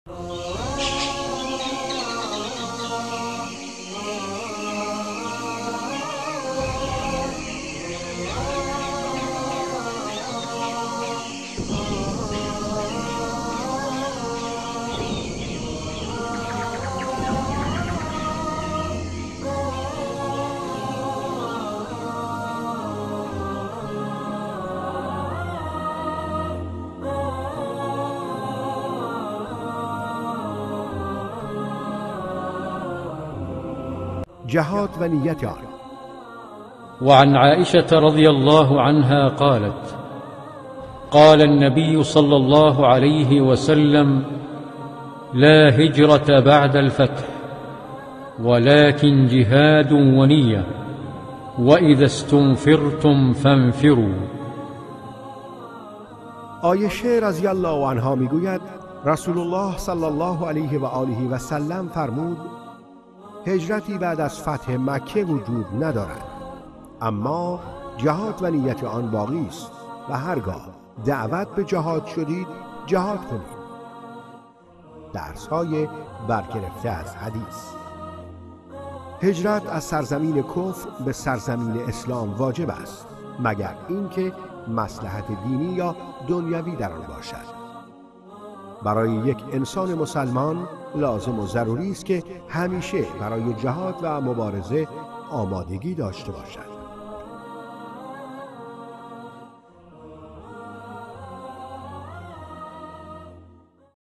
جهاد و نیت آن. وعن عائشة رضي الله عنها قالت: قال النبي صلى الله عليه وسلم: لا هجرة بعد الفتح ولكن جهاد ونية وإذا استنفرتم فانفروا. عایشه رضی الله عنها میگوید رسول الله صلی الله علیه و آله و سلم فرمود: هجرتی بعد از فتح مکه وجود ندارد، اما جهاد و نیت آن باقی است و هرگاه دعوت به جهاد شدید جهاد کنید. درس‌های برگرفته از حدیث. هجرت از سرزمین کفر به سرزمین اسلام واجب است مگر اینکه مصلحت دینی یا دنیوی در آن باشد. برای یک انسان مسلمان لازم و ضروری است که همیشه برای جهاد و مبارزه آمادگی داشته باشد.